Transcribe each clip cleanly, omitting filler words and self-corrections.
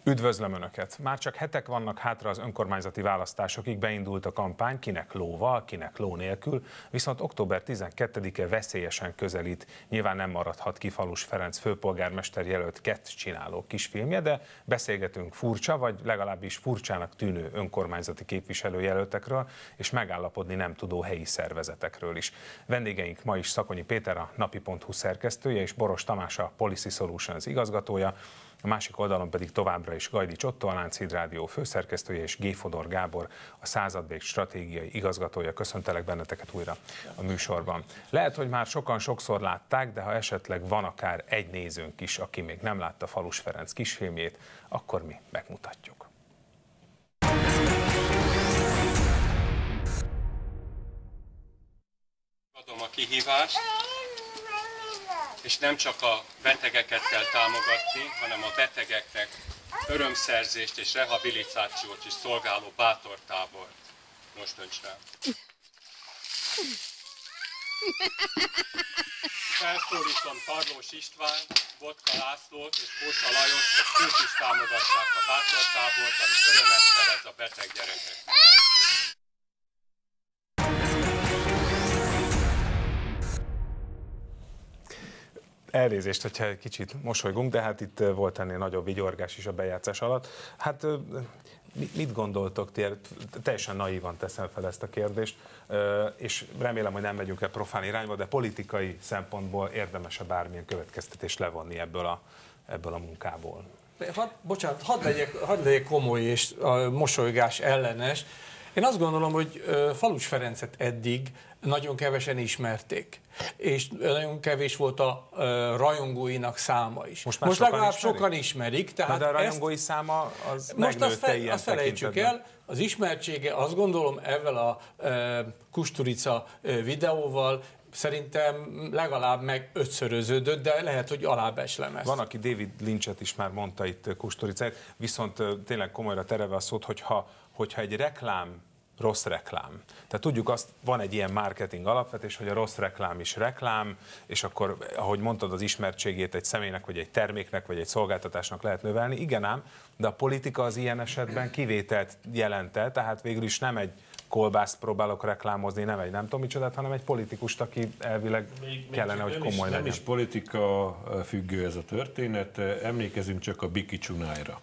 Üdvözlöm Önöket! Már csak hetek vannak hátra az önkormányzati választásokig, beindult a kampány, kinek lóval, kinek ló nélkül, viszont október 12-e veszélyesen közelít. Nyilván nem maradhat ki Falus Ferenc főpolgármester jelölt kettcsináló kisfilmje, de beszélgetünk furcsa, vagy legalábbis furcsának tűnő önkormányzati képviselőjelöltekről, és megállapodni nem tudó helyi szervezetekről is. Vendégeink ma is Szakonyi Péter, a napi.hu szerkesztője, és Boros Tamás, a Policy Solutions igazgatója. A másik oldalon pedig továbbra is Gajdics Otto, a Lánchíd Rádió főszerkesztője, és G. Fodor Gábor, a Századvég stratégiai igazgatója. Köszöntelek benneteket újra a műsorban. Lehet, hogy már sokan sokszor látták, de ha esetleg van akár egy nézőnk is, aki még nem látta Falus Ferenc kisfilmjét, akkor mi megmutatjuk. Adom a kihívást, és nem csak a betegeket kell támogatni, hanem a betegeknek örömszerzést és rehabilitációt is szolgáló bátortábor. Most dönts rá. Felszólítom Tarlós István, Botka Lászlót és Kósa Lajost, hogy ők is támogassák a bátortábort, ami örömet szerez a beteg gyerekeknek. Elnézést, hogyha egy kicsit mosolygunk, de hát itt volt ennél nagyobb vigyorgás is a bejátszás alatt. Hát mit gondoltok ti? Teljesen naívan teszem fel ezt a kérdést, és remélem, hogy nem megyünk el profán irányba, de politikai szempontból érdemes-e bármilyen következtetést levonni ebből a munkából? Bocsánat, hadd legyek komoly és a mosolygás ellenes. Én azt gondolom, hogy Falus Ferencet eddig nagyon kevesen ismerték, és nagyon kevés volt a rajongóinak száma is. Most legalább sokan ismerik. Tehát de a rajongói száma az megnőtte ilyen azt felejtsük el, az ismertsége, azt gondolom, ezzel a Kusturica videóval szerintem legalább meg ötszöröződött, de lehet, hogy alábeslem ezt. Van, aki David Lynchet is már mondta itt Kusturicát, viszont tényleg komolyra terelve a szót, hogyha egy reklám rossz reklám. Tehát tudjuk azt, van egy ilyen marketing alapvetés, hogy a rossz reklám is reklám, és akkor, ahogy mondtad, az ismertségét egy személynek, vagy egy terméknek, vagy egy szolgáltatásnak lehet növelni. Igen ám, de a politika az ilyen esetben kivételt jelente, tehát végül is nem egy kolbászt próbálok reklámozni, nem egy nem tudom micsodát, hanem egy politikust, aki elvileg kellene, hogy komoly legyen. Nem is politika függő ez a történet, emlékezünk csak a Biki Csunályra.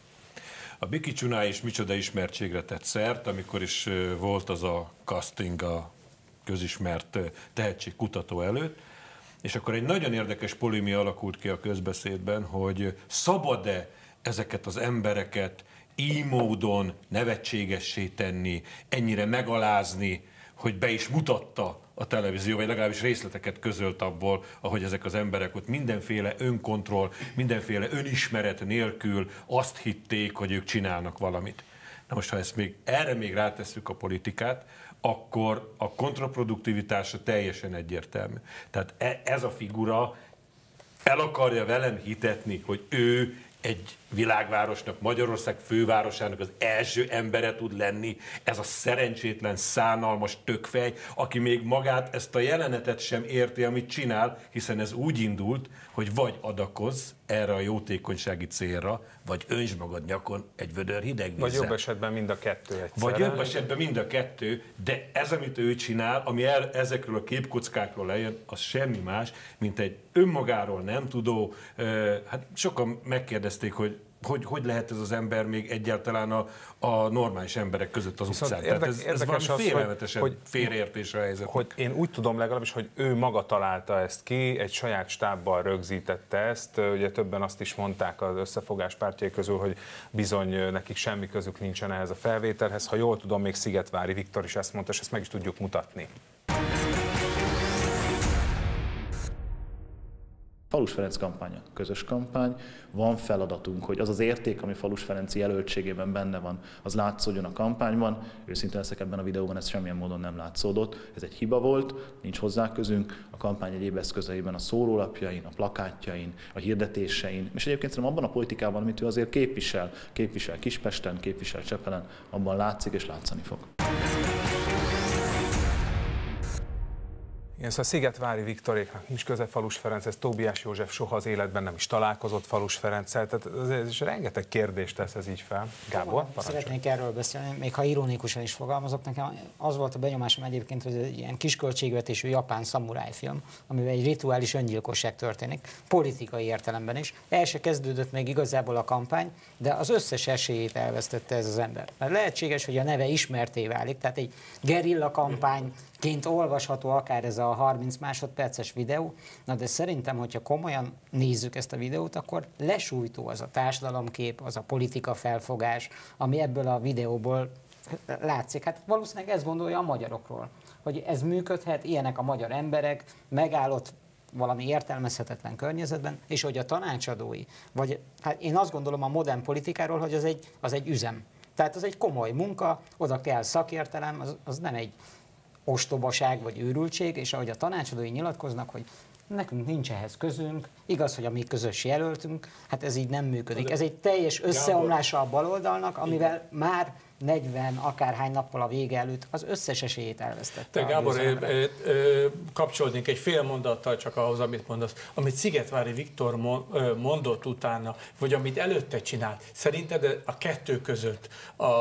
A Biki Csunály is micsoda ismertségre tett szert, amikor is volt az a casting a közismert tehetségkutató előtt, és akkor egy nagyon érdekes polémia alakult ki a közbeszédben, hogy szabad-e ezeket az embereket így módon nevetségessé tenni, ennyire megalázni, hogy be is mutatta a televízió, vagy legalábbis részleteket közölt abból, ahogy ezek az emberek ott mindenféle önkontroll, mindenféle önismeret nélkül azt hitték, hogy ők csinálnak valamit. Na most, ha erre még rátesszük a politikát, akkor a kontraproduktivitása teljesen egyértelmű. Tehát ez a figura el akarja velem hitetni, hogy ő egy világvárosnak, Magyarország fővárosának az első embere tud lenni, ez a szerencsétlen, szánalmas tökfej, aki még magát, ezt a jelenetet sem érti, amit csinál, hiszen ez úgy indult, hogy vagy adakozz erre a jótékonysági célra, vagy öntsd magad nyakon egy vödör hideg vízzel. Vagy jobb esetben mind a kettő egyszerre. Vagy jobb esetben mind a kettő, de ez, amit ő csinál, ami ezekről a képkockákról lejön, az semmi más, mint egy önmagáról nem tudó, hát sokan megkérdezték, hogy lehet ez az ember még egyáltalán a normális emberek között az utcán. Tehát ez valami félelmetesen félreértésre helyzet. Hogy én úgy tudom legalábbis, hogy ő maga találta ezt ki, egy saját stábbal rögzítette ezt. Ugye többen azt is mondták az összefogás pártjai közül, hogy bizony nekik semmi közük nincsen ehhez a felvételhez. Ha jól tudom, még Szigetvári Viktor is ezt mondta, és ezt meg is tudjuk mutatni. Falus Ferenc kampánya közös kampány, van feladatunk, hogy az az érték, ami Falus Ferenc jelöltségében benne van, az látszódjon a kampányban. Őszintén leszek, ebben a videóban ez semmilyen módon nem látszódott. Ez egy hiba volt, nincs hozzá közünk. A kampány egyéb eszközeiben, a szórólapjain, a plakátjain, a hirdetésein, és egyébként szerintem abban a politikában, amit ő azért képvisel Kispesten, képvisel Csepelen, abban látszik és látszani fog. Igen, szóval Szigetvári Viktoréknak nincs köze Falus Ferenchez, Tóbiás József soha az életben nem is találkozott Falus Ferenccel, tehát ez rengeteg kérdést tesz ez így fel. Gábor, szeretnék erről beszélni, még ha ironikusan is fogalmazok, nekem az volt a benyomásom egyébként, hogy egy ilyen kisköltségvetésű japán szamurájfilm, amiben egy rituális öngyilkosság történik, politikai értelemben is. El se kezdődött még igazából a kampány, de az összes esélyét elvesztette ez az ember. Mert lehetséges, hogy a neve ismertté válik, tehát egy gerilla kampányként olvasható akár ez a 30 másodperces videó, na de szerintem, hogyha komolyan nézzük ezt a videót, akkor lesújtó az a társadalomkép, az a politika felfogás, ami ebből a videóból látszik. Hát valószínűleg ezt gondolja a magyarokról, hogy ez működhet, ilyenek a magyar emberek, megállott valami értelmezhetetlen környezetben, és hogy a tanácsadói, vagy hát én azt gondolom a modern politikáról, hogy az egy üzem. Tehát az egy komoly munka, oda kell szakértelem, az nem egy ostobaság vagy őrültség, és ahogy a tanácsadói nyilatkoznak, hogy nekünk nincs ehhez közünk, igaz, hogy a mi közös jelöltünk, hát ez így nem működik. Ez egy teljes összeomlása a baloldalnak, amivel már 40 akárhány nappal a vége előtt az összes esélyét elvesztette. Gábor, kapcsolódnék egy fél mondattal csak ahhoz, amit mondasz. Amit Szigetvári Viktor mondott utána, vagy amit előtte csinált, szerinted a kettő között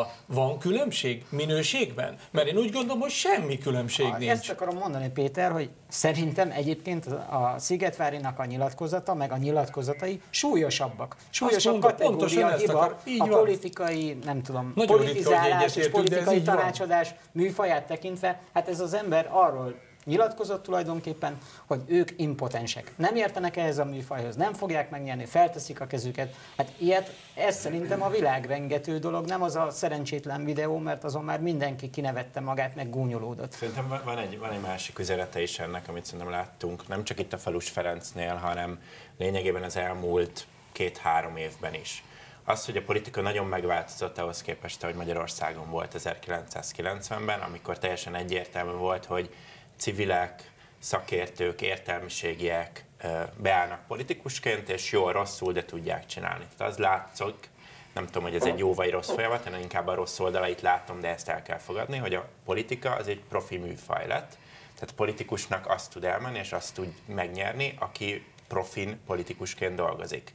van különbség minőségben? Mert én úgy gondolom, hogy semmi különbség nincs. Ezt akarom mondani, Péter, hogy szerintem egyébként a Szigetvárinak a nyilatkozata, meg a nyilatkozatai súlyosabbak. Súlyosabb kategória hiba a politikai, nem tudom, politizálás és politikai tanácsadás műfaját tekintve. Hát ez az ember arról nyilatkozott tulajdonképpen, hogy ők impotensek. Nem értenek ehhez a műfajhoz, nem fogják megnyerni, felteszik a kezüket. Hát ez szerintem a világrengető dolog, nem az a szerencsétlen videó, mert azon már mindenki kinevette magát, meg gúnyolódott. Szerintem van egy másik üzenete is ennek, amit szerintem láttunk, nem csak itt a Falus Ferencnél, hanem lényegében az elmúlt 2-3 évben is. Az, hogy a politika nagyon megváltozott ahhoz képest, hogy Magyarországon volt 1990-ben, amikor teljesen egyértelmű volt, hogy civilek, szakértők, értelmiségiek beállnak politikusként, és jól, rosszul, de tudják csinálni. Tehát az látszik, nem tudom, hogy ez egy jó vagy rossz folyamat, én inkább a rossz oldalait látom, de ezt el kell fogadni, hogy a politika az egy profi műfaj lett. Tehát a politikusnak azt tud elmenni, és azt tud megnyerni, aki profin politikusként dolgozik.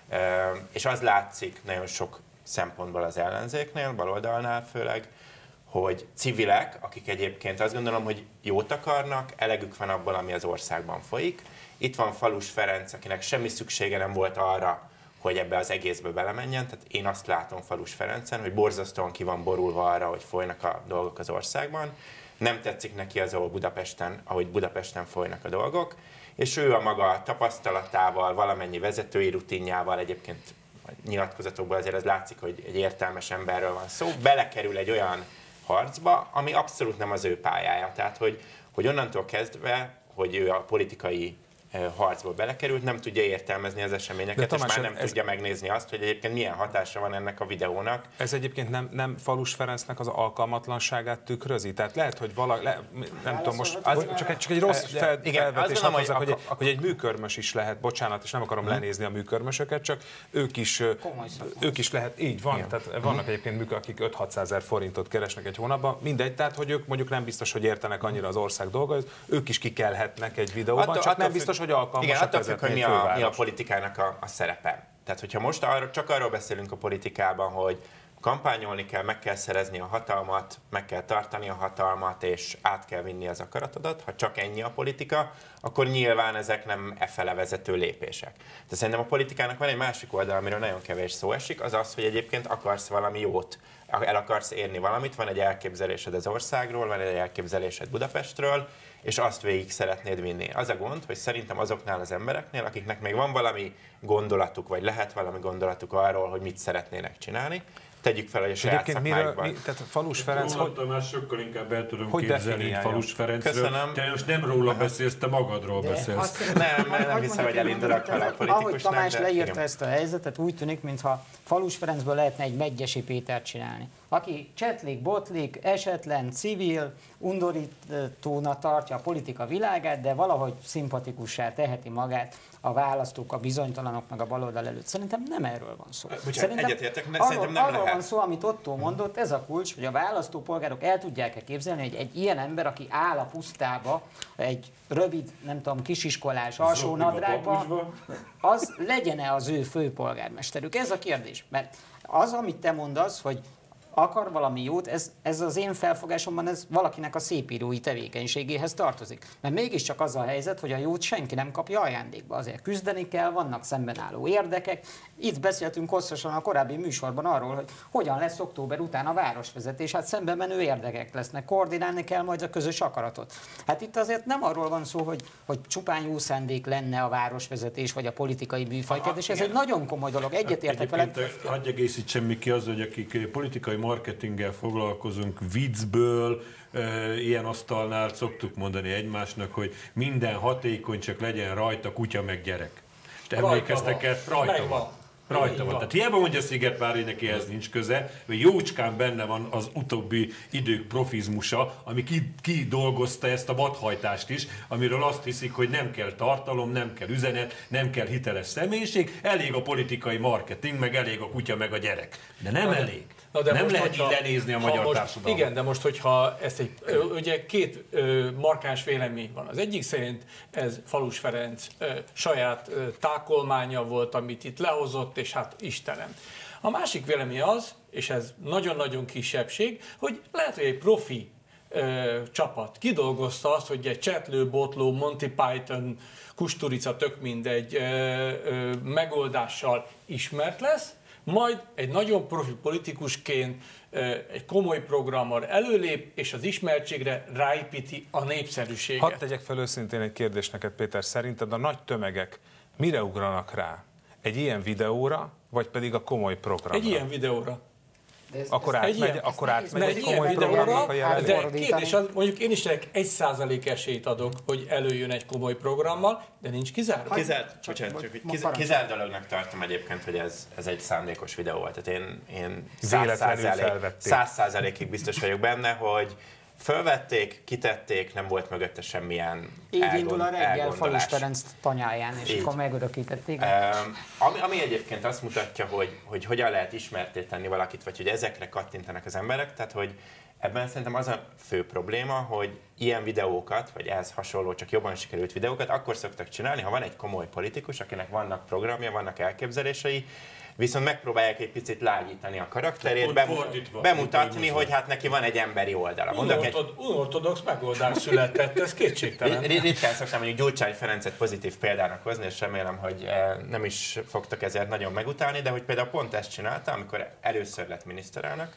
És az látszik nagyon sok szempontból az ellenzéknél, baloldalnál főleg, hogy civilek, akik egyébként azt gondolom, hogy jót akarnak, elegük van abból, ami az országban folyik. Itt van Falus Ferenc, akinek semmi szüksége nem volt arra, hogy ebbe az egészbe belemenjen. Tehát én azt látom Falus Ferencen, hogy borzasztóan ki van borulva arra, hogy folynak a dolgok az országban. Nem tetszik neki az, ahogy Budapesten folynak a dolgok, és ő a maga tapasztalatával, valamennyi vezetői rutinjával, egyébként a nyilatkozatokból azért az látszik, hogy egy értelmes emberről van szó, belekerül egy olyan harcba, ami abszolút nem az ő pályája. Tehát, hogy onnantól kezdve, hogy ő a politikai harcba belekerült, nem tudja értelmezni az eseményeket, Tamás, és már nem tudja megnézni azt, hogy egyébként milyen hatása van ennek a videónak. Ez egyébként nem Falus Ferencnek az alkalmatlanságát tükrözi? Tehát lehet, hogy nem tudom, most csak egy rossz felvetés, hogy egy műkörmös is lehet, bocsánat, és nem akarom lenézni a műkörmösöket, csak ők is lehet, így van, tehát vannak egyébként műkör, akik 5-600 ezer forintot keresnek egy hónapban, mindegy, tehát hogy ők mondjuk nem biztos, hogy értenek annyira az ország dolgait, ők is kikelhetnek egy videóban, csak nem biztos, hogy alkalmasak. Igen, attól függ, hogy mi a politikának a szerepe. Tehát, hogyha most csak arról beszélünk a politikában, hogy kampányolni kell, meg kell szerezni a hatalmat, meg kell tartani a hatalmat, és át kell vinni az akaratodat, ha csak ennyi a politika, akkor nyilván ezek nem efele vezető lépések. De szerintem a politikának van egy másik oldal, amiről nagyon kevés szó esik, az az, hogy egyébként akarsz valami jót, el akarsz érni valamit, van egy elképzelésed az országról, van egy elképzelésed Budapestről, és azt végig szeretnéd vinni. Az a gond, hogy szerintem azoknál az embereknél, akiknek még van valami gondolatuk, vagy lehet valami gondolatuk arról, hogy mit szeretnének csinálni, tegyük fel, hogy a saját szakmájukban. Tehát Falus Ferenc... Tamás, sokkal inkább el tudom képzelni, hogy Falus Ferencről. Köszönöm. Te most nem róla beszélsz, te magadról beszélsz. Nem hiszem, hogy elindulok vele a politikusnak. Ahogy Tamás leírta ezt a helyzetet, úgy tűnik, mintha Falus Ferencből lehetne egy Medgyessy Pétert csinálni. Aki csetlik, botlik, esetlen, civil, undorítónak tartja a politika világát, de valahogy szimpatikussá teheti magát a választók, a bizonytalanok meg a baloldal előtt. Szerintem nem erről van szó. Egyetértek, szerintem nem lehet. van szó, amit Otto mondott, ez a kulcs, hogy a választópolgárok el tudják-e képzelni, hogy egy ilyen ember, aki áll a pusztába, egy rövid, nem tudom, kisiskolás alsó nadrágban, az legyen-e az ő főpolgármesterük? Ez a kérdés. Mert az, amit te mondasz, hogy akar valami jót, ez az én felfogásomban ez valakinek a szépírói tevékenységéhez tartozik. Mert mégiscsak az a helyzet, hogy a jót senki nem kapja ajándékba. Azért küzdeni kell, vannak szemben álló érdekek. Itt beszéltünk hosszasan a korábbi műsorban arról, hogy hogyan lesz október után a városvezetés. Hát szemben menő érdekek lesznek, koordinálni kell majd a közös akaratot. Hát itt azért nem arról van szó, hogy csupán jó szándék lenne a városvezetés vagy a politikai műfajkedés. Ez egy nagyon komoly dolog. Egyetértek veled. Hagyj egészítsem mi ki az, hogy akik politikai marketinggel foglalkozunk, viccből, ilyen asztalnál szoktuk mondani egymásnak, hogy minden hatékony, csak legyen rajta kutya meg gyerek. És emlékeztek-e? Rajta van. Rajta van. Tehát hiába mondja Szigetvári, hogy neki ehhez nincs köze, hogy jócskán benne van az utóbbi idők profizmusa, ami kidolgozta ezt a vadhajtást is, amiről azt hiszik, hogy nem kell tartalom, nem kell üzenet, nem kell hiteles személyiség, elég a politikai marketing, meg elég a kutya, meg a gyerek. De nem elég. De nem lehet így lenézni a magyar társadalmat. Igen, de most, hogyha ezt ugye két markáns vélemény van. Az egyik szerint ez Falus Ferenc saját tákolmánya volt, amit itt lehozott, és hát Istenem. A másik vélemény az, és ez nagyon-nagyon kisebbség, hogy lehet, hogy egy profi csapat kidolgozta azt, hogy egy Csetlő, Botló, Monty Python, Kusturica, tök mindegy megoldással ismert lesz, majd egy nagyon profi politikusként egy komoly programmal előlép, és az ismertségre ráépíti a népszerűséget. Hadd tegyek fel őszintén egy kérdést neked, Péter. Szerinted a nagy tömegek mire ugranak rá? Egy ilyen videóra, vagy pedig a komoly programra? Egy ilyen videóra. Akkor átmegy egy komoly programnak a jelenléte. De kérdés az, mondjuk én is 1% esélyt adok, hogy előjön egy komoly programmal, de nincs kizárva. Kizárt dolognak tartom egyébként, hogy ez egy szándékos videó volt. Tehát én véletlenül felvették. 100%-ig biztos vagyok benne, hogy fölvették, kitették, nem volt mögötte semmilyen így indul a reggel Falus Ferenc tanyáján, és akkor megörökítették. Ami egyébként azt mutatja, hogy hogyan lehet ismertté tenni valakit, vagy hogy ezekre kattintanak az emberek, tehát hogy ebben szerintem az a fő probléma, hogy ilyen videókat, vagy ehhez hasonló, csak jobban sikerült videókat akkor szoktak csinálni, ha van egy komoly politikus, akinek vannak programja, vannak elképzelései, viszont megpróbálják egy picit lágyítani a karakterét, bemutatni, hogy hát neki van egy emberi oldala. Unortodox megoldás született, ez kétségtelen. Ritkán szoktam mondjuk Gyurcsány Ferencet pozitív példának hozni, és remélem, hogy nem is fogtok ezért nagyon megutálni, de hogy például pont ezt csinálta, amikor először lett miniszterelnök.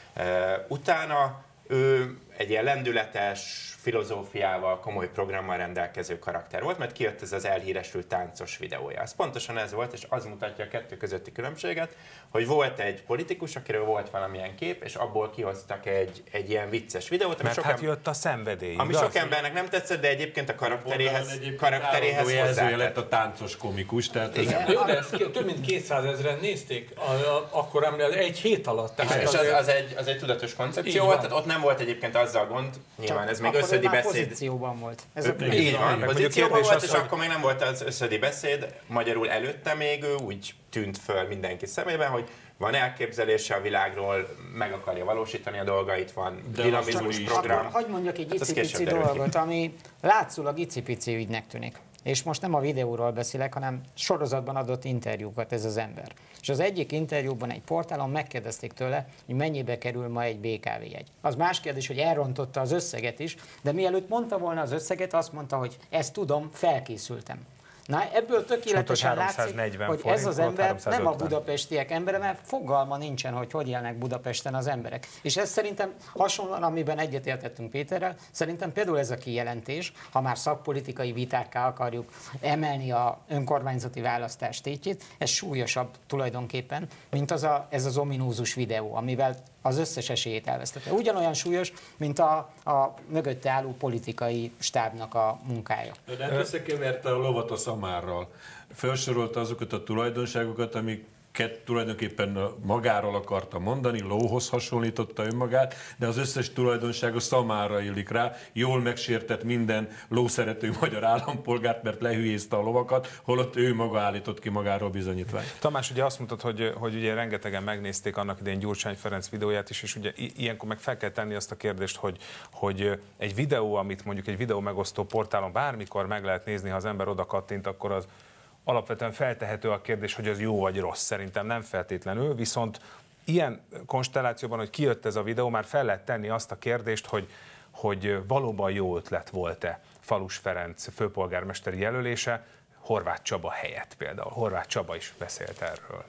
Utána ő egy ilyen lendületes, filozófiával, komoly programmal rendelkező karakter volt, mert kijött ez az elhíresült táncos videója. Az pontosan ez volt, és az mutatja a kettő közötti különbséget, hogy volt egy politikus, akiről volt valamilyen kép, és abból kihoztak egy ilyen vicces videót. Mert hát jött a szenvedély. Ami sok embernek nem tetszett, de egyébként a karakteréhez hozzá lett a táncos komikus. Tehát jó, de ezt több mint 200 000-en nézték, akkor egy hét alatt. És az egy tudatos koncepció volt, tehát ott nem volt egyébként azzal gond, nyilván ez még összödi beszéd. Pozícióban volt. Így van, pozícióban volt, és akkor még nem volt az összödi beszéd, magyarul előtte még ő úgy tűnt föl mindenki szemében, hogy van elképzelése a világról, meg akarja valósítani a dolgait, van dinamizmus program. Hadd mondjak egy icipici dolgot, ami látszólag icipici ügynek tűnik. És most nem a videóról beszélek, hanem sorozatban adott interjúkat ez az ember. És az egyik interjúban egy portálon megkérdezték tőle, hogy mennyibe kerül ma egy BKV jegy. Az más kérdés, hogy elrontotta az összeget is, de mielőtt mondta volna az összeget, azt mondta, hogy ezt tudom, felkészültem. Na, ebből tökéletesen látszik, hogy ez az ember nem a budapestiek embere, mert fogalma nincsen, hogy élnek Budapesten az emberek. És ez szerintem hasonlóan, amiben egyetértettünk Péterrel, szerintem például ez a kijelentés, ha már szakpolitikai vitákká akarjuk emelni a önkormányzati választás tétjét, ez súlyosabb tulajdonképpen, mint ez az ominózus videó, amivel az összes esélyét elvesztette. Ugyanolyan súlyos, mint a mögötte álló politikai stábnak a munkája. De összekeverte a lovat a szamárral. Felsorolta azokat a tulajdonságokat, amik tulajdonképpen magáról akarta mondani, lóhoz hasonlította önmagát, de az összes tulajdonsága szamára illik rá, jól megsértett minden lószerető magyar állampolgárt, mert lehülyézte a lovakat, holott ő maga állított ki magáról bizonyítványt. Tamás, ugye azt mondtad, hogy ugye rengetegen megnézték annak idején Gyurcsány Ferenc videóját is, és ugye ilyenkor meg fel kell tenni azt a kérdést, hogy egy videó, amit mondjuk egy videó megosztó portálon bármikor meg lehet nézni, ha az ember oda kattint, akkor az alapvetően feltehető a kérdés, hogy az jó vagy rossz. Szerintem nem feltétlenül, viszont ilyen konstellációban, hogy kijött ez a videó, már fel lehet tenni azt a kérdést, hogy valóban jó ötlet volt-e Falus Ferenc főpolgármesteri jelölése, Horváth Csaba helyett például. Horváth Csaba is beszélt erről.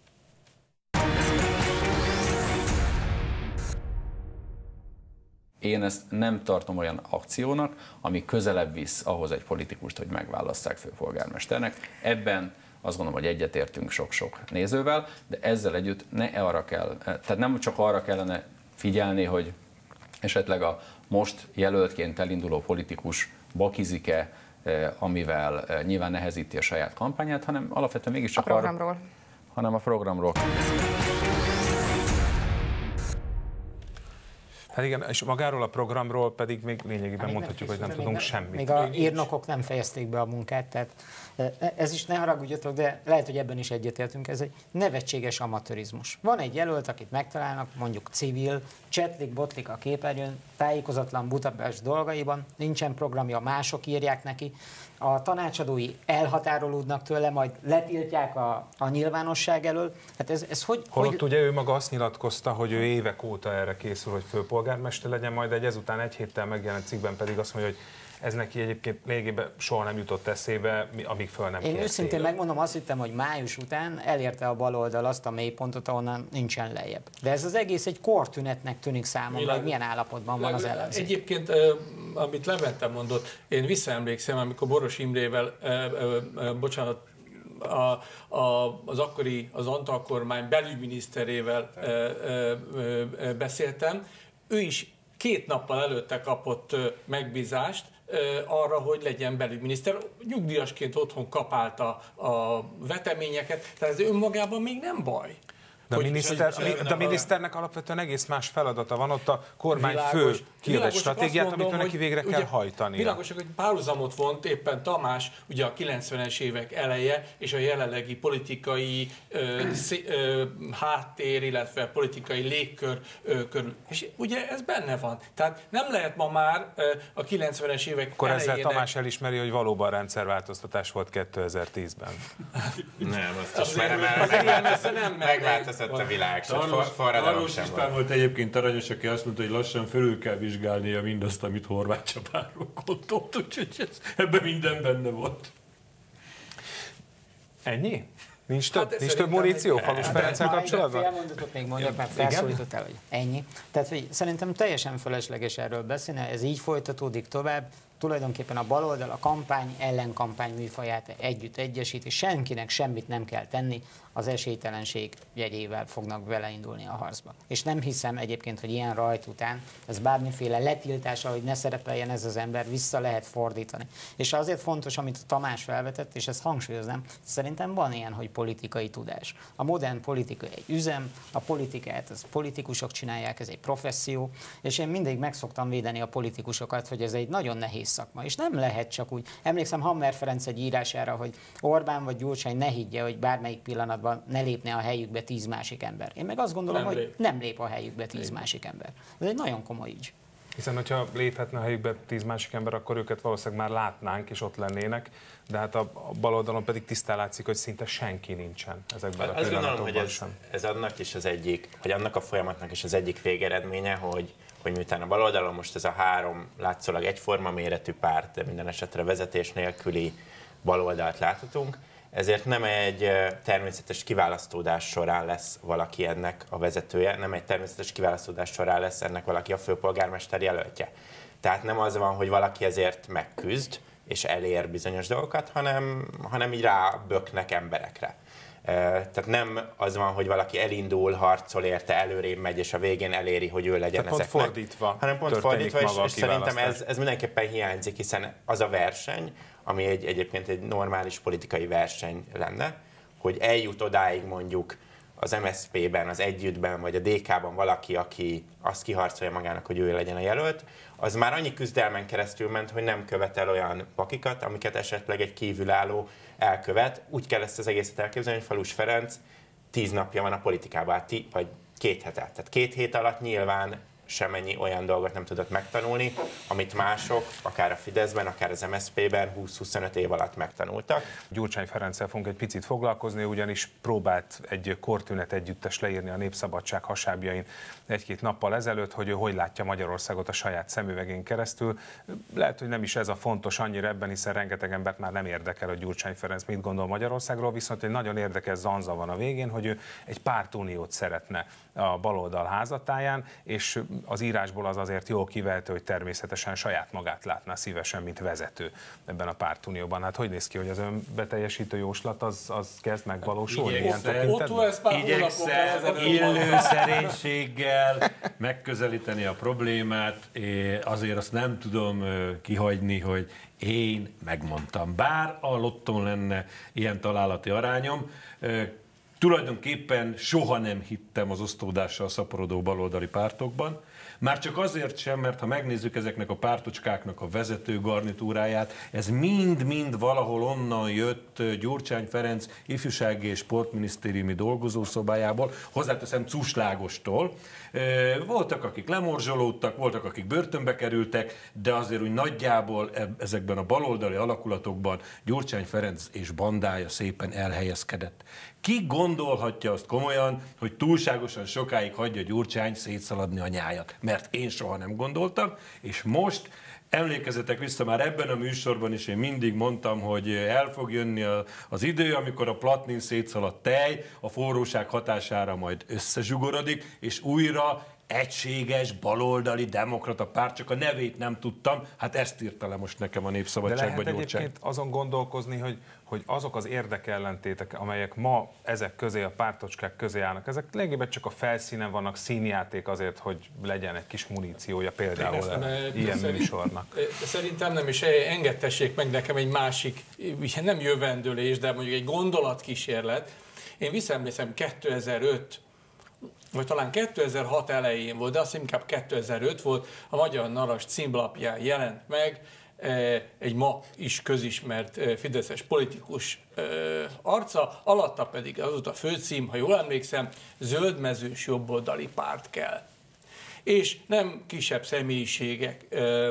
Én ezt nem tartom olyan akciónak, ami közelebb visz ahhoz egy politikust, hogy megválasszák főpolgármesternek. Ebben azt gondolom, hogy egyetértünk sok-sok nézővel, de ezzel együtt tehát nem csak arra kellene figyelni, hogy esetleg a most jelöltként elinduló politikus bakizik-e, amivel nyilván nehezíti a saját kampányát, hanem alapvetően mégiscsak a programról. Hát igen, és magáról a programról pedig még lényegében mondhatjuk, hogy nem tudunk semmit. Még a írnokok nem fejezték be a munkát, tehát ez is, ne haragudjatok, de lehet, hogy ebben is egyetértünk, ez egy nevetséges amatőrizmus. Van egy jelölt, akit megtalálnak, mondjuk civil, csetlik-botlik a képernyőn, tájékozatlan Budapest dolgaiban, nincsen programja, mások írják neki, a tanácsadói elhatárolódnak tőle, majd letiltják a nyilvánosság elől. Hát ez Holott ugye ő maga azt nyilatkozta, hogy ő évek óta erre készül, hogy főpolgármester legyen, majd ezután egy héttel megjelent cikkben pedig azt mondja, hogy ez neki egyébként lényegében soha nem jutott eszébe, amíg föl nem kérték. Én őszintén megmondom, azt hittem, hogy május után elérte a baloldal azt a mélypontot, ahonnan nincsen lejjebb. De ez az egész egy kortünetnek tűnik számomra, hogy milyen állapotban van az ellenzék. Egyébként, amit Levente mondott, én visszaemlékszem, amikor Boros Imrével, az Antal kormány belügyminiszterével beszéltem, ő is 2 nappal előtte kapott megbízást arra, hogy legyen belügyminiszter. Nyugdíjasként otthon kapálta a veteményeket, tehát ez önmagában még nem baj. De a miniszternek alapvetően egész más feladata van, ott a kormány fő kiadott stratégiát, amit neki végre kell hajtania. Világosak, hogy párhuzamot vont éppen Tamás, ugye a 90-es évek eleje, és a jelenlegi politikai háttér, illetve politikai légkör körül. És ugye ez benne van. Tehát nem lehet ma már a 90-es évek akkor elejének... ezzel Tamás elismeri, hogy valóban rendszerváltoztatás volt 2010-ben. Nem, azt ismerem el, megváltozott a világ, forradalom sem volt. Volt egyébként aranyos, aki azt mondta, hogy lassan fölül kell vizsgálnia mindazt, amit Horváth Csabáról gondolt, úgyhogy ebben minden benne volt. Ennyi? Nincs több muníció Falus Ferenccel kapcsolatban? Fél mondatot még mondjak, mert felszólítottál, hogy ennyi. Tehát, hogy szerintem teljesen fölösleges erről beszélni, ez így folytatódik tovább. Tulajdonképpen a baloldal a kampány ellenkampány műfaját együtt egyesít, és senkinek semmit nem kell tenni, az esélytelenség jegyével fognak beleindulni a harcba. És nem hiszem egyébként, hogy ilyen rajt után ez bármiféle letiltása, hogy ne szerepeljen ez az ember, vissza lehet fordítani. És azért fontos, amit a Tamás felvetett, és ezt hangsúlyoznám, szerintem van ilyen, hogy politikai tudás. A modern politika egy üzem, a politikát az politikusok csinálják, ez egy professzió, és én mindig meg szoktam védeni a politikusokat, hogy ez egy nagyon nehéz szakma, és nem lehet csak úgy. Emlékszem Hammer Ferenc egy írására, hogy Orbán vagy Gyurcsány ne higgye, hogy bármelyik pillanatban ne lépne a helyükbe 10 másik ember. Én meg azt gondolom, hogy nem lép a helyükbe 10 másik ember. Ez egy nagyon komoly ügy. Hiszen, hogyha léphetne a helyükbe 10 másik ember, akkor őket valószínűleg már látnánk, és ott lennének, de hát a baloldalon pedig tisztán látszik, hogy szinte senki nincsen ezekben a pillanatokban sem. Ez annak is az egyik, vagy annak a folyamatnak is az egyik végeredménye, hogy miután a baloldalon most ez a 3 látszólag egyforma méretű párt, de minden esetre vezetés nélküli baloldalt láthatunk, ezért nem egy természetes kiválasztódás során lesz valaki ennek a vezetője, nem egy természetes kiválasztódás során lesz ennek valaki a főpolgármester jelöltje. Tehát nem az van, hogy valaki ezért megküzd és elér bizonyos dolgokat, hanem így ráböknek emberekre. Tehát nem az van, hogy valaki elindul, harcol érte, előrébb megy, és a végén eléri, hogy ő legyen ezeknek. Pont fordítva. Hanem pont fordítva, és szerintem ez mindenképpen hiányzik, hiszen az a verseny, ami egyébként egy normális politikai verseny lenne, hogy eljut odáig mondjuk az MSZP-ben, az Együttben, vagy a DK-ban valaki, aki azt kiharcolja magának, hogy ő legyen a jelölt, az már annyi küzdelmen keresztül ment, hogy nem követel olyan pakikat, amiket esetleg egy kívülálló elkövet. Úgy kell ezt az egészet elképzelni, hogy Falus Ferenc 10 napja van a politikában, vagy 2 hete. Tehát 2 hét alatt nyilván semennyi olyan dolgot nem tudott megtanulni, amit mások, akár a Fideszben, akár az MSZP-ben 20-25 év alatt megtanultak. Gyurcsány Ferenccel fogunk egy picit foglalkozni, ugyanis próbált egy kortünet együttes leírni a Népszabadság hasábjain 1-2 nappal ezelőtt, hogy ő hogy látja Magyarországot a saját szemüvegén keresztül. Lehet, hogy nem is ez a fontos annyira ebben, hiszen rengeteg embert már nem érdekel, hogy Gyurcsány Ferenc mit gondol Magyarországról, viszont egy nagyon érdekes zanza van a végén, hogy ő egy pártuniót szeretne a baloldal házatáján, és az írásból az azért jól kivehető, hogy természetesen saját magát látná szívesen, mint vezető ebben a pártunióban. Hát hogy néz ki, hogy az önbeteljesítő jóslat az kezd megvalósulni ilyen tekintetben? Igyekszem illő szerénységgel megközelíteni a problémát, azért azt nem tudom kihagyni, hogy én megmondtam. Bár a lottón lenne ilyen találati arányom, tulajdonképpen soha nem hittem az osztódással szaporodó baloldali pártokban. Már csak azért sem, mert ha megnézzük ezeknek a pártocskáknak a vezető garnitúráját, ez mind-mind valahol onnan jött Gyurcsány Ferenc ifjúsági és sportminisztériumi dolgozószobájából, hozzáteszem Cuslágostól. Voltak, akik lemorzsolódtak, voltak, akik börtönbe kerültek, de azért úgy nagyjából ezekben a baloldali alakulatokban Gyurcsány Ferenc és bandája szépen elhelyezkedett. Ki gondolhatja azt komolyan, hogy túlságosan sokáig hagyja Gyurcsány szétszaladni a nyájat? Mert én soha nem gondoltam, és most emlékezzetek vissza, már ebben a műsorban is én mindig mondtam, hogy el fog jönni az idő, amikor a platnin szétszaladt tej a forróság hatására majd összezsugorodik, és újra egységes, baloldali, demokrata párt, csak a nevét nem tudtam, hát ezt írta le most nekem a Népszabadságba Gyurcsány. De lehet egyébként azon gondolkozni, hogy azok az érdekellentétek, amelyek ma ezek közé, a pártocskák közé állnak, ezek lényegében csak a felszínen vannak, színjáték azért, hogy legyen egy kis muníciója például ilyen műsornak. Szerintem nem is, engedtessék meg nekem egy másik, nem jövendőlés, de mondjuk egy gondolatkísérlet. Én visszaemlékszem 2005 vagy talán 2006 elején volt, de azt inkább 2005 volt, a Magyar Narancs címlapján jelent meg egy ma is közismert fideszes politikus arca, alatta pedig az volt a főcím, ha jól emlékszem, zöldmezős jobboldali párt kell. És nem kisebb személyiségek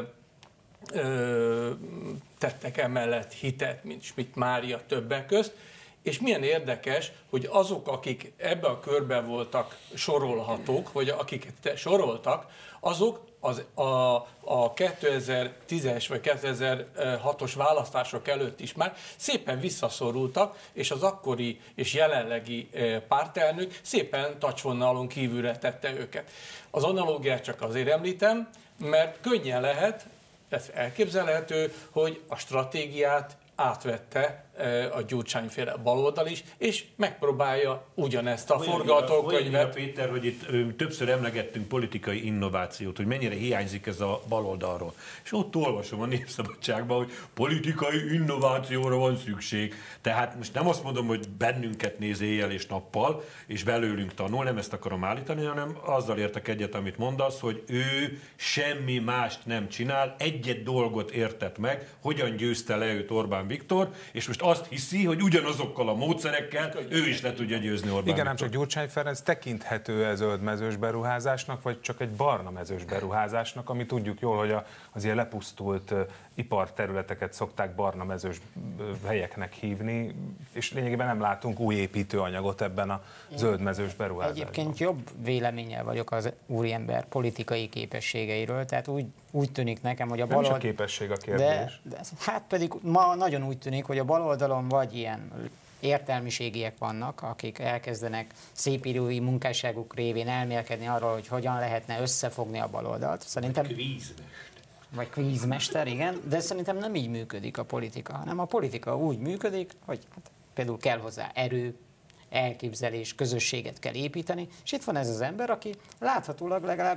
tettek emellett hitet, mint Schmidt Mária többek közt, és milyen érdekes, hogy azok, akik ebbe a körben voltak sorolhatók, vagy akiket soroltak, azok a 2010-es vagy 2006-os választások előtt is már szépen visszaszorultak, és az akkori és jelenlegi pártelnök szépen tacsvonalon kívülre tette őket. Az analógiát csak azért említem, mert könnyen lehet, ez elképzelhető, hogy a stratégiát átvette a Gyurcsányféle baloldal is, és megpróbálja ugyanezt a forgatókönyvet. Péter, hogy itt többször emlegettünk politikai innovációt, hogy mennyire hiányzik ez a baloldalról. És ott olvasom a Népszabadságban, hogy politikai innovációra van szükség. Tehát most nem azt mondom, hogy bennünket néz éjjel és nappal, és belőlünk tanul, nem ezt akarom állítani, hanem azzal értek egyet, amit mondasz, hogy ő semmi mást nem csinál, egy dolgot értett meg, hogyan győzte le őt Orbán Viktor, és most azt hiszi, hogy ugyanazokkal a módszerekkel ő is le tudja győzni Orbán Viktor. Igen, nem csak Gyurcsány Ferenc, tekinthető-e zöldmezős beruházásnak, vagy csak egy barna mezős beruházásnak, ami tudjuk jól, hogy az ilyen lepusztult iparterületeket szokták barna mezős helyeknek hívni, és lényegében nem látunk új építőanyagot ebben a zöldmezős beruházásban. Egyébként jobb véleménnyel vagyok az úriember politikai képességeiről, tehát úgy tűnik nekem, hogy a baloldal... Nem is a képesség a kérdés. De hát pedig ma nagyon úgy tűnik, hogy a baloldalon vagy ilyen értelmiségiek vannak, akik elkezdenek szépírói munkásságuk révén elmélkedni arról, hogy hogyan lehetne összefogni a baloldalt. Szerintem... Vagy kvízmester, igen, de szerintem nem így működik a politika, hanem a politika úgy működik, hogy hát például kell hozzá erő, elképzelés, közösséget kell építeni, és itt van ez az ember, aki láthatólag legalább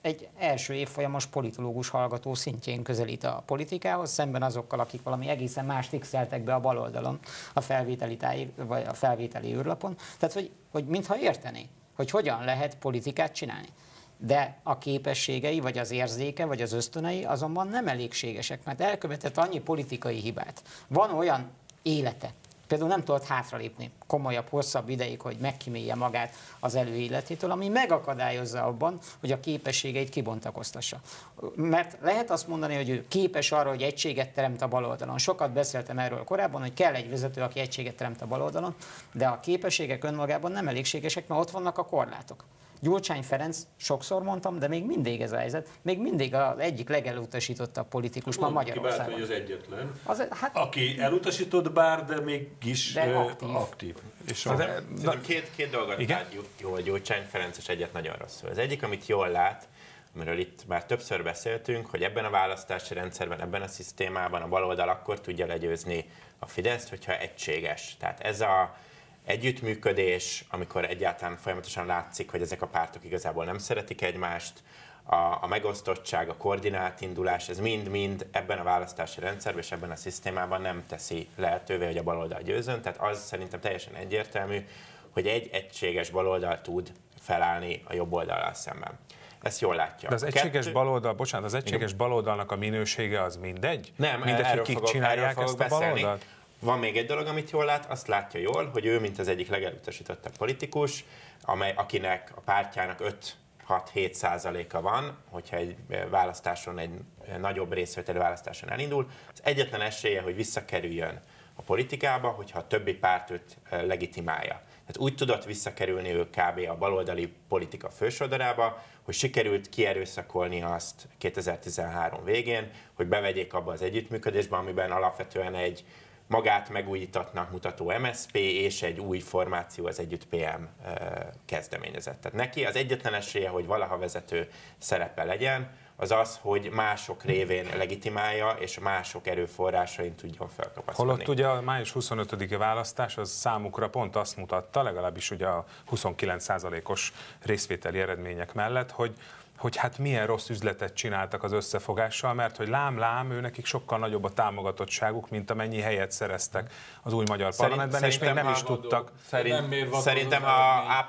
egy első évfolyamos politológus hallgató szintjén közelít a politikához, szemben azokkal, akik valami egészen más tixeltek be a baloldalon a vagy a felvételi űrlapon. Tehát, hogy mintha értené, hogy hogyan lehet politikát csinálni. De a képességei, vagy az érzéke, vagy az ösztönei azonban nem elégségesek, mert elkövetett annyi politikai hibát. Van olyan élete, például nem tudott hátralépni komolyabb, hosszabb ideig, hogy megkímélje magát az előéletétől, ami megakadályozza abban, hogy a képességeit kibontakoztassa. Mert lehet azt mondani, hogy ő képes arra, hogy egységet teremt a baloldalon. Sokat beszéltem erről korábban, hogy kell egy vezető, aki egységet teremt a baloldalon, de a képességek önmagában nem elégségesek, mert ott vannak a korlátok. Gyurcsány Ferenc, sokszor mondtam, de még mindig ez a helyzet, még mindig az egyik legelutasítottabb politikus ma Magyarországon. Hogy az egyetlen, Hát, aki elutasított bár, de mégis aktív. És szerintem két dolgot lát jól Gyurcsány Ferenc, és egyet nagyon rosszul. Az egyik, amit jól lát, amiről itt már többször beszéltünk, hogy ebben a választási rendszerben, ebben a szisztémában a baloldal akkor tudja legyőzni a Fideszt, hogyha egységes. Tehát ez a együttműködés, amikor egyáltalán folyamatosan látszik, hogy ezek a pártok igazából nem szeretik egymást, a megosztottság, a koordinált indulás, ez mind-mind ebben a választási rendszerben és ebben a szisztémában nem teszi lehetővé, hogy a baloldal győzön. Tehát az szerintem teljesen egyértelmű, hogy egy egységes baloldal tud felállni a jobb oldallal szemben. Ezt jól látja. De az egységes baloldal, bocsánat, az egységes baloldalnak a minősége az mindegy? Nem, mindegy, hogy kik csinálják ezt a baloldalt? Van még egy dolog, amit jól lát, azt látja jól, hogy ő, mint az egyik legelutasítottabb politikus, akinek a pártjának 5-6-7%-a van, hogyha egy választáson, egy nagyobb részvételi választáson elindul, az egyetlen esélye, hogy visszakerüljön a politikába, hogyha a többi párt őt legitimálja. Tehát úgy tudott visszakerülni ő kb. A baloldali politika fősodrába, hogy sikerült kierőszakolni azt 2013 végén, hogy bevegyék abba az együttműködésbe, amiben alapvetően egy magát megújítatnak mutató MSZP és egy új formáció, az Együtt PM kezdeményezett. Tehát neki az egyetlen esélye, hogy valaha vezető szerepe legyen, az az, hogy mások révén legitimálja, és mások erőforrásain tudjon felkapaszkodni. Holott ugye a május 25-i választás az számukra pont azt mutatta, legalábbis ugye a 29%-os részvételi eredmények mellett, hogy hát milyen rossz üzletet csináltak az összefogással, mert hogy lám, ő nekik sokkal nagyobb a támogatottságuk, mint amennyi helyet szereztek az új magyar parlamentben, és még nem is tudtak. Szerintem, ha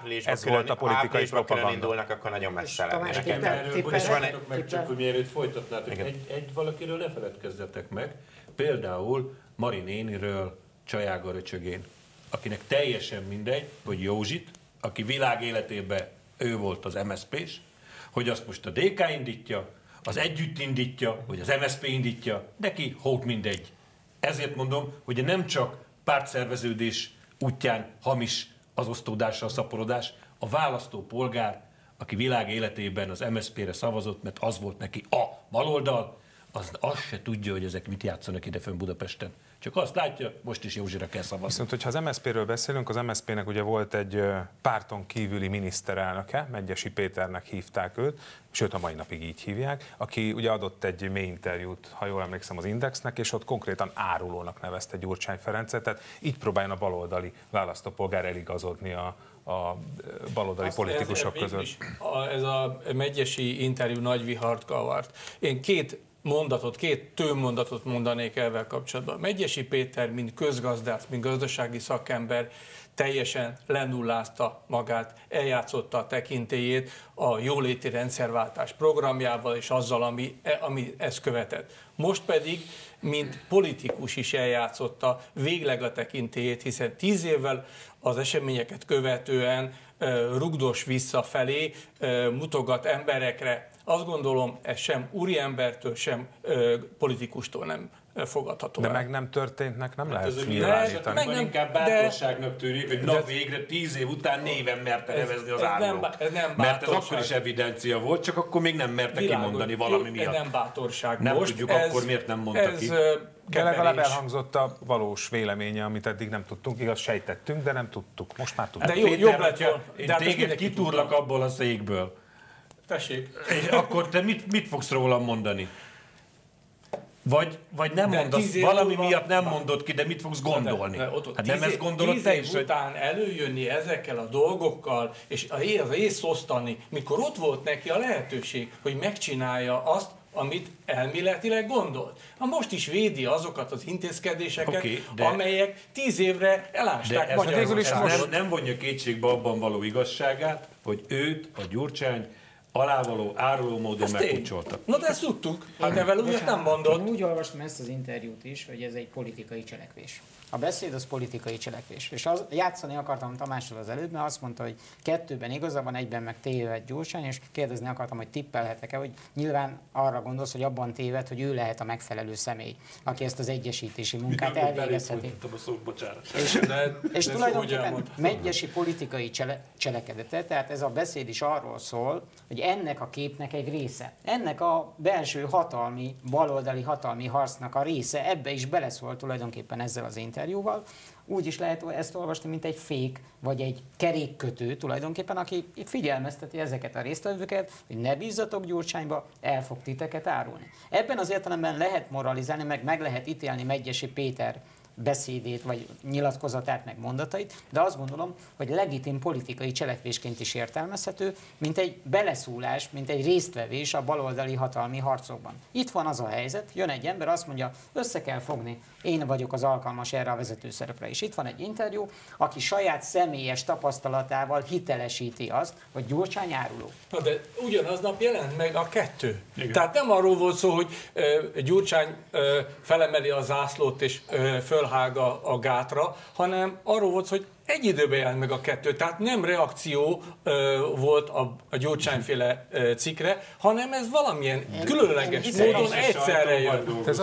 áprilisban külön indulnak, akkor nagyon messze lennének. Bocsánat meg csak, hogy mielőtt folytatnátok, egy valakiről ne feledkezzetek meg, például Mari néniről, Csajága Röcsögén, akinek teljesen mindegy, hogy Józsit, aki világ életében ő volt az MSZP-s, hogy azt most a DK indítja, az Együtt indítja, vagy az MSZP indítja, neki hót mindegy. Ezért mondom, hogy nem csak pártszerveződés útján hamis az osztódás, a szaporodás, a választópolgár, aki világ életében az MSZP-re szavazott, mert az volt neki a baloldal, az azt se tudja, hogy ezek mit játszanak ide fönn Budapesten. Csak azt látja, most is Józsira kell szavazni. Viszont, hogyha az MSZP-ről beszélünk, az MSZP-nek ugye volt egy párton kívüli miniszterelnöke, Medgyessy Péternek hívták őt, sőt a mai napig így hívják, aki ugye adott egy mély interjút, ha jól emlékszem, az Indexnek, és ott konkrétan árulónak nevezte Gyurcsány Ferencet, tehát így próbáljon a baloldali választópolgár eligazodni a baloldali politikusok között. Ez a Medgyessy interjú nagy vihart kavart. Én két tőmondatot mondanék ezzel kapcsolatban. Medgyessy Péter, mint közgazdász, mint gazdasági szakember teljesen lenullázta magát, eljátszotta a tekintélyét a jóléti rendszerváltás programjával és azzal, ami ezt követett. Most pedig, mint politikus is eljátszotta végleg a tekintélyét, hiszen 10 évvel az eseményeket követően rugdos visszafelé, mutogat emberekre. Azt gondolom, ez sem úriembertől, sem politikustól nem fogadható. De meg nem történtnek, nem lehet nyilvánítani. Meg inkább bátorságnak tűnik, hogy na végre 10 év után néven merte nevezni az árulót. Mert ez akkor is evidencia volt, csak akkor még nem merte kimondani valami miatt. Nem bátorság. Nem tudjuk akkor miért nem mondta ki. De legalább elhangzott a valós véleménye, amit eddig nem tudtunk. Igaz, sejtettünk, de nem tudtuk. Most már tudjuk. De jobb lett volna. Én téged kitúrlak abból a székből. Tessék. És akkor te mit fogsz rólam mondani? Vagy nem mondasz, valami miatt nem mondod ki, de mit fogsz gondolni? Hát nem ezt gondolod te is, hogy után előjönni ezekkel a dolgokkal, és az észt osztani, mikor ott volt neki a lehetőség, hogy megcsinálja azt, amit elméletileg gondolt. Most is védi azokat az intézkedéseket, amelyek 10 évre elásták Magyarországot. Nem vonja kétségbe abban való igazságát, hogy őt, a Gyurcsány alávaló, áruló módon megkucsoltak. Na de ezt tudtuk, te vele úgy nem mondod. Én úgy olvastam ezt az interjút is, hogy ez egy politikai cselekvés. A beszéd az politikai cselekvés. És játszani akartam Tamással az előbb, mert azt mondta, hogy 2-ben igaza van, 1-ben meg téved Gyurcsány, és kérdezni akartam, hogy tippelhetek-e, hogy nyilván arra gondolsz, hogy abban téved, hogy ő lehet a megfelelő személy, aki ezt az egyesítési munkát elvégezheti. És tulajdonképpen megyesi politikai cselekedete, tehát ez a beszéd is arról szól, hogy ennek a képnek egy része, ennek a belső baloldali hatalmi harcnak a része, ebbe is beleszól tulajdonképpen ezzel az interjúval. Úgy is lehet ezt olvasni, mint egy fék, vagy egy kerékkötő tulajdonképpen, aki figyelmezteti ezeket a résztvevőket, hogy ne bízzatok Gyurcsányba, el fog titeket árulni. Ebben az értelemben lehet moralizálni, meg lehet ítélni Medgyessy Péter beszédét, vagy nyilatkozatát, meg mondatait, de azt gondolom, hogy legitim politikai cselekvésként is értelmezhető, mint egy beleszólás, mint egy résztvevés a baloldali hatalmi harcokban. Itt van az a helyzet, jön egy ember, azt mondja, össze kell fogni, én vagyok az alkalmas erre a vezetőszerepre. És itt van egy interjú, aki saját személyes tapasztalatával hitelesíti azt, hogy Gyurcsány áruló. Na de ugyanaznap jelent meg a 2. Igen. Tehát nem arról volt szó, hogy Gyurcsány felemeli a zászlót és fölhág a gátra, hanem arról volt, hogy egy időben jelent meg a 2, tehát nem reakció volt a Gyurcsányféle cikkre, hanem ez valamilyen különleges módon egyszerre jön. Ez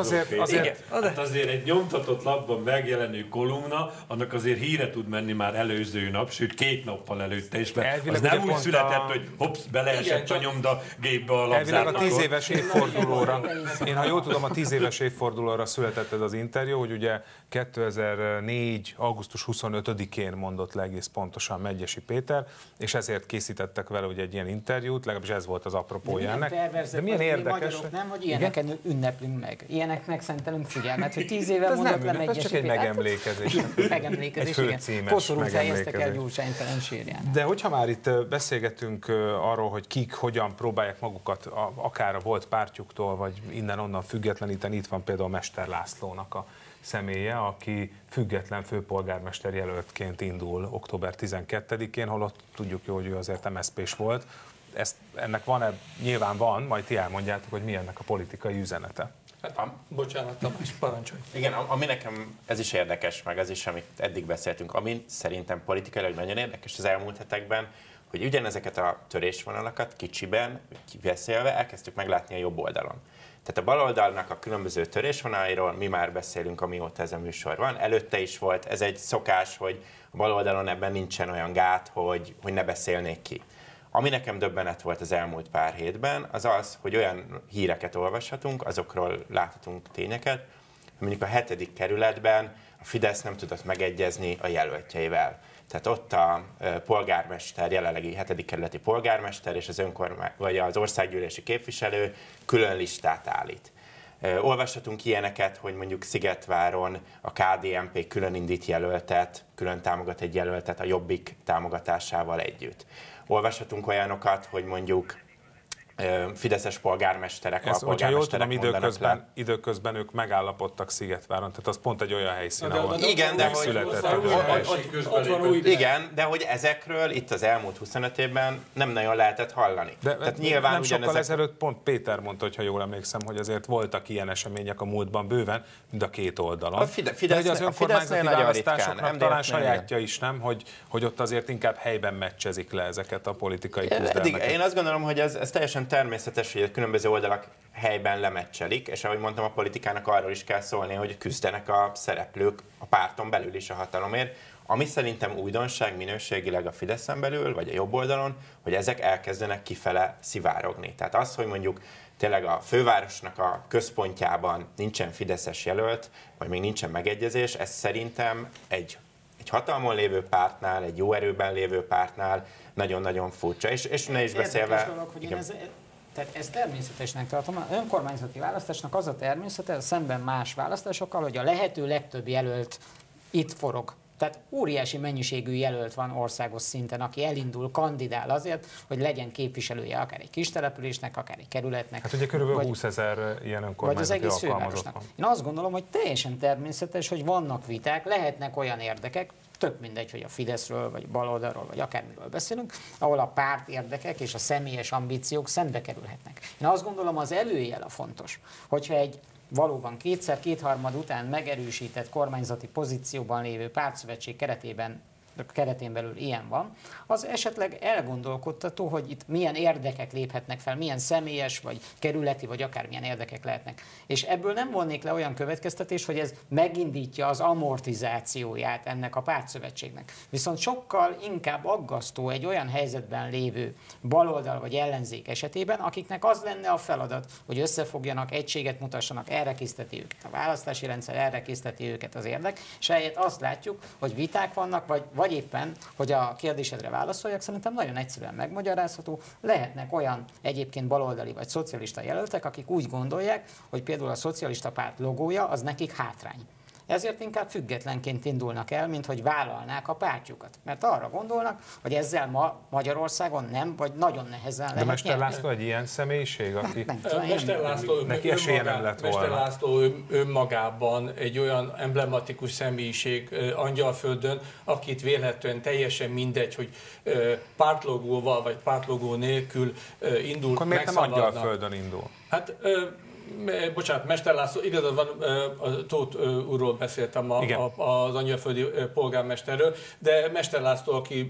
azért egy nyomtatott lapban megjelenő kolumna, annak azért híre tud menni már előző nap, sőt 2 nappal előtte is, mert az nem úgy született, hogy hopsz, beleesett a nyomda gépbe a lapzárnakot. Elvileg a 10 éves évfordulóra, én ha jól tudom, a 10 éves évfordulóra született ez az interjú, hogy ugye 2004. augusztus 25-én mondott le egész pontosan Medgyessy Péter, és ezért készítettek vele ugye egy ilyen interjút, legalábbis ez volt az apropója ennek. De milyen érdekes, nem, hogy ilyeneken ünneplünk meg, ilyeneknek szentelünk figyelmet, hogy 10 éve mondott le Medgyessy Péter. Ez csak egy megemlékezés. Megemlékezés, igen. Koszorút helyeztek el Gyurcsánytelen sírján. De hogyha már itt beszélgetünk arról, hogy kik hogyan próbálják magukat akár a volt pártjuktól, vagy innen-onnan függetleníteni, itt van például Mester Lászlónak a személye, aki független főpolgármester jelöltként indul október 12-én, holott tudjuk jó, hogy ő azért MSZP-s volt. Ennek nyilván van, majd ti elmondjátok, hogy mi ennek a politikai üzenete. Bocsánat, Tamás, parancsolj. Igen, ami nekem ez is érdekes, meg ez is, amit eddig beszéltünk, ami szerintem politikailag nagyon érdekes az elmúlt hetekben, hogy ugyanezeket a törésvonalakat kicsiben, kibeszélve elkezdtük meglátni a jobb oldalon. Tehát a baloldalnak a különböző törésvonalairól mi már beszélünk, amióta ez a műsor van. Előtte is volt, ez egy szokás, hogy a baloldalon ebben nincsen olyan gát, hogy ne beszélnék ki. Ami nekem döbbenet volt az elmúlt pár hétben, az az, hogy olyan híreket olvashatunk, azokról láthatunk tényeket, mondjuk a 7. kerületben a Fidesz nem tudott megegyezni a jelöltjeivel. Tehát ott a polgármester, jelenlegi 7. kerületi polgármester és vagy az országgyűlési képviselő külön listát állít. Olvashatunk ilyeneket, hogy mondjuk Szigetváron a KDNP külön indít jelöltet, külön támogat egy jelöltet a Jobbik támogatásával együtt. Olvashatunk olyanokat, hogy mondjuk fideszes polgármesterek, ezt, hogyha jól tudom, időközben ők megállapodtak Szigetváron, tehát az pont egy olyan helyszín, ahol igen, de hogy ezekről itt az elmúlt 25 évben nem nagyon lehetett hallani. Tehát nyilván nem sokkal ezelőtt pont Péter mondta, hogy ha jól emlékszem, hogy azért voltak ilyen események a múltban bőven, mind a két oldalon. A Fidesz, az önkormányzati választásoknak talán sajátja is, nem? Hogy ott azért inkább helyben meccsezik le ezeket a politikai küzdelmeket. Én azt gondolom, hogy ez teljesen természetes, hogy a különböző oldalak helyben lemeccselik, és ahogy mondtam, a politikának arról is kell szólni, hogy küzdenek a szereplők a párton belül is a hatalomért. Ami szerintem újdonság minőségileg a Fideszen belül, vagy a jobb oldalon, hogy ezek elkezdenek kifele szivárogni. Tehát az, hogy mondjuk tényleg a fővárosnak a központjában nincsen fideszes jelölt, vagy még nincsen megegyezés, ez szerintem egy hatalmon lévő pártnál, egy jó erőben lévő pártnál nagyon-nagyon furcsa. És ne is beszélve... Dolog, hogy Tehát ezt természetesnek tartom. Az önkormányzati választásnak az a természete, szemben más választásokkal, hogy a lehető legtöbb jelölt itt forog. Tehát óriási mennyiségű jelölt van országos szinten, aki elindul, kandidál azért, hogy legyen képviselője akár egy kis településnek, akár egy kerületnek. Hát ugye körülbelül 20 000 ilyen önkormányzati alkalmazott van. Én azt gondolom, hogy teljesen természetes, hogy vannak viták, lehetnek olyan érdekek, tök mindegy, hogy a Fideszről, vagy baloldalról, vagy akármiről beszélünk, ahol a párt érdekek és a személyes ambíciók szembe kerülhetnek. Én azt gondolom, az előjel a fontos, hogyha egy valóban kétharmad után megerősített kormányzati pozícióban lévő pártszövetség keretén belül ilyen van, az esetleg elgondolkodtató, hogy itt milyen érdekek léphetnek fel, milyen személyes, vagy kerületi, vagy akármilyen érdekek lehetnek. És ebből nem vonnék le olyan következtetés, hogy ez megindítja az amortizációját ennek a pártszövetségnek. Viszont sokkal inkább aggasztó egy olyan helyzetben lévő baloldal vagy ellenzék esetében, akiknek az lenne a feladat, hogy összefogjanak, egységet mutassanak, erre készteti őket a választási rendszer, erre készteti őket az érdek, és ehelyett azt látjuk, hogy viták vannak, vagy éppen, hogy a kérdésedre válaszoljak, szerintem nagyon egyszerűen megmagyarázható, lehetnek olyan egyébként baloldali vagy szocialista jelöltek, akik úgy gondolják, hogy például a szocialista párt logója az nekik hátrány. Ezért inkább függetlenként indulnak el, mint hogy vállalnák a pártjukat. Mert arra gondolnak, hogy ezzel ma Magyarországon nem, vagy nagyon nehezen lehet. De Mester László egy ilyen személyiség, aki Mester László, neki esélye nem lett volna. Mester László önmagában egy olyan emblematikus személyiség Angyalföldön, akit vélhetően teljesen mindegy, hogy pártlogóval vagy pártlogó nélkül indul. Akkor miért nem Angyalföldön indul? Hát bocsánat, Mester László, igazad van, a Tóth úrról beszéltem, az angyalföldi polgármesterről, de Mester László, aki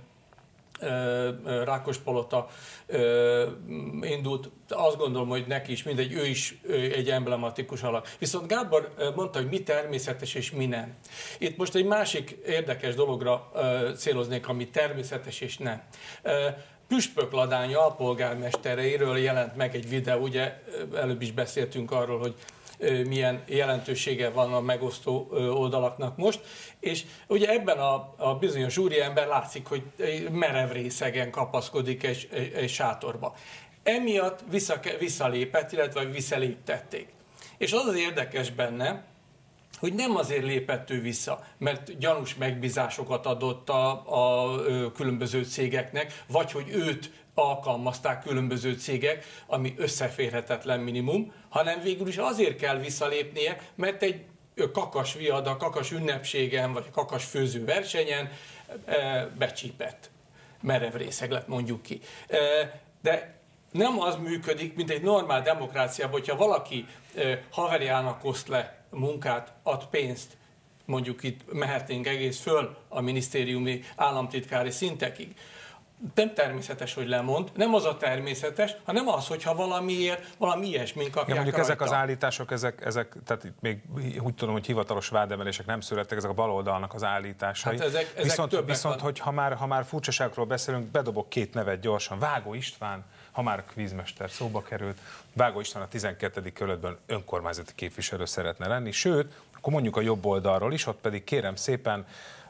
Rákospalota indult, azt gondolom, hogy neki is mindegy, ő is egy emblematikus alak. Viszont Gábor mondta, hogy mi természetes és mi nem. Itt most egy másik érdekes dologra céloznék, ami természetes és nem. Püspök Ladánya alpolgármestereiről jelent meg egy videó, ugye előbb is beszéltünk arról, hogy milyen jelentősége van a megosztó oldalaknak most, és ugye ebben a bizonyos úriember látszik, hogy merev részegen kapaszkodik egy sátorba. Emiatt visszalépett, illetve visszaléptették. És az érdekes benne, hogy nem azért lépett ő vissza, mert gyanús megbízásokat adott a különböző cégeknek, vagy hogy őt alkalmazták különböző cégek, ami összeférhetetlen minimum, hanem végül is azért kell visszalépnie, mert egy kakas viada, kakas ünnepségen, vagy kakas főző versenyen becsípett. Merev részeg lett, mondjuk ki. De nem az működik, mint egy normál demokráciában, hogyha valaki haverjának oszt le munkát, ad pénzt, mondjuk itt mehetnénk egész föl a minisztériumi államtitkári szintekig. Nem természetes, hogy lemond, nem az a természetes, hanem az, hogyha valami ilyesmin kapják. Mondjuk rajta. Ezek az állítások, ezek, tehát itt még úgy tudom, hogy hivatalos vádemelések nem születtek, ezek a baloldalnak az állításai. Hát ezek viszont hogy ha már furcsaságról beszélünk, bedobok két nevet gyorsan. Vágó István, ha már kvízmester szóba került, Vágó István a 12. kerületben önkormányzati képviselő szeretne lenni, sőt, akkor mondjuk a jobb oldalról is, ott pedig kérem szépen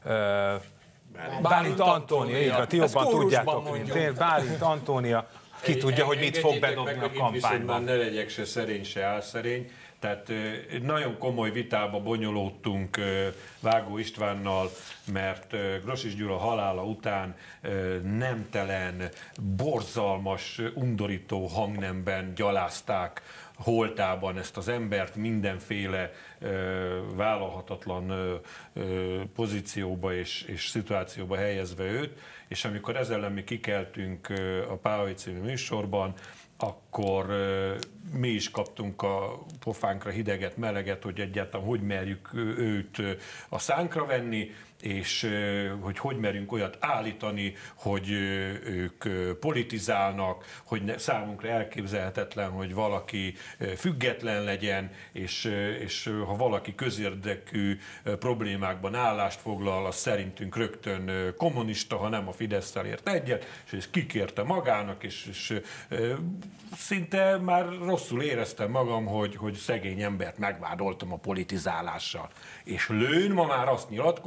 Bálint Antónia, ti jobban tudjátok, mint én. Bálint Antónia, ki tudja, hogy mit fog bedobni a kampányban. Ne legyek se szerény, se álszerény. Tehát nagyon komoly vitába bonyolódtunk Vágó Istvánnal, mert Grosics Gyula halála után nemtelen, borzalmas, undorító hangnemben gyalázták holtában ezt az embert, mindenféle vállalhatatlan pozícióba és szituációba helyezve őt, és amikor ezzel ellen mi kikeltünk a Páholy című műsorban, akkor mi is kaptunk a pofánkra hideget, meleget, hogy egyáltalán hogy merjük őt a szánkra venni, és hogy merjünk olyat állítani, hogy ők politizálnak, hogy számunkra elképzelhetetlen, hogy valaki független legyen, és ha valaki közérdekű problémákban állást foglal, az szerintünk rögtön kommunista, ha nem a Fidesz-szel ért egyet, és ezt kikérte magának, és szinte már rosszul éreztem magam, hogy szegény embert megvádoltam a politizálással. És Lőn ma már azt nyilatkozza,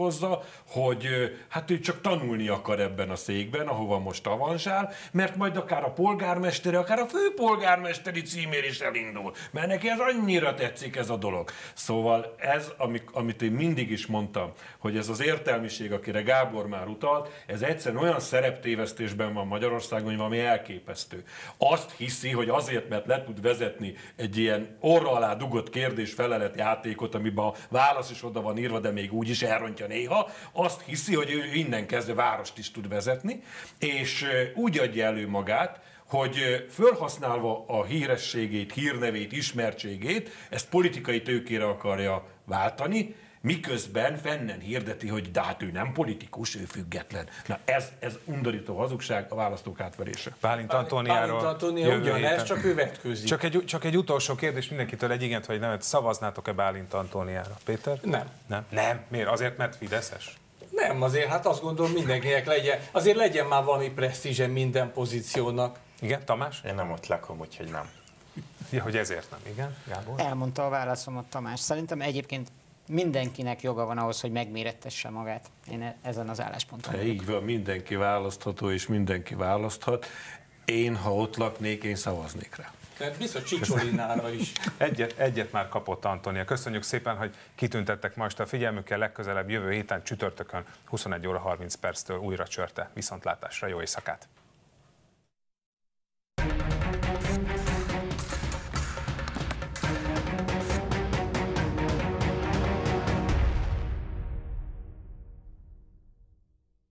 mondta, hogy hát ő csak tanulni akar ebben a székben, ahova most avansál, mert majd akár a polgármestere, akár a főpolgármesteri címér is elindul, mert neki ez annyira tetszik ez a dolog. Szóval ez, amit én mindig is mondtam, hogy ez az értelmiség, akire Gábor már utalt, ez egyszerűen olyan szereptévesztésben van Magyarországon, hogy valami elképesztő. Azt hiszi, hogy azért, mert le tud vezetni egy ilyen orra alá dugott kérdés-felelet játékot, amiben a válasz is oda van írva, de még úgy is elrontja néha, azt hiszi, hogy ő innen kezdve várost is tud vezetni, és úgy adja elő magát, hogy felhasználva a hírességét, hírnevét, ismertségét, ezt politikai tőkére akarja váltani, miközben fennen hirdeti, hogy de hát ő nem politikus, ő független. Na ez undorító hazugság, a választók átverése. Bálint Antóniáról ugyanez, csak ő vetkőzik. Csak egy utolsó kérdés mindenkitől, egy igent vagy nemet. Szavaznátok-e Bálint Antóniára? Péter? Nem. Miért? Azért, mert fideszes? Nem, azért hát azt gondolom mindenkinek legyen már valami presztízse minden pozíciónak. Igen, Tamás? Én nem ott lakom, úgyhogy nem. Ja, hogy ezért nem, igen, Gábor? Elmondta a válaszomat Tamás. Szerintem egyébként mindenkinek joga van ahhoz, hogy megmérettesse magát. Én ezen az állásponton. Így van, mindenki választható, és mindenki választhat. Én, ha ott laknék, én szavaznék rá. Tehát biztos Csicsolinára is. Egyet már kapott Antónia. Köszönjük szépen, hogy kitüntettek ma este a figyelmükkel. Legközelebb jövő héten csütörtökön 21 óra 30 perctől újra Csörte. Viszontlátásra, jó éjszakát!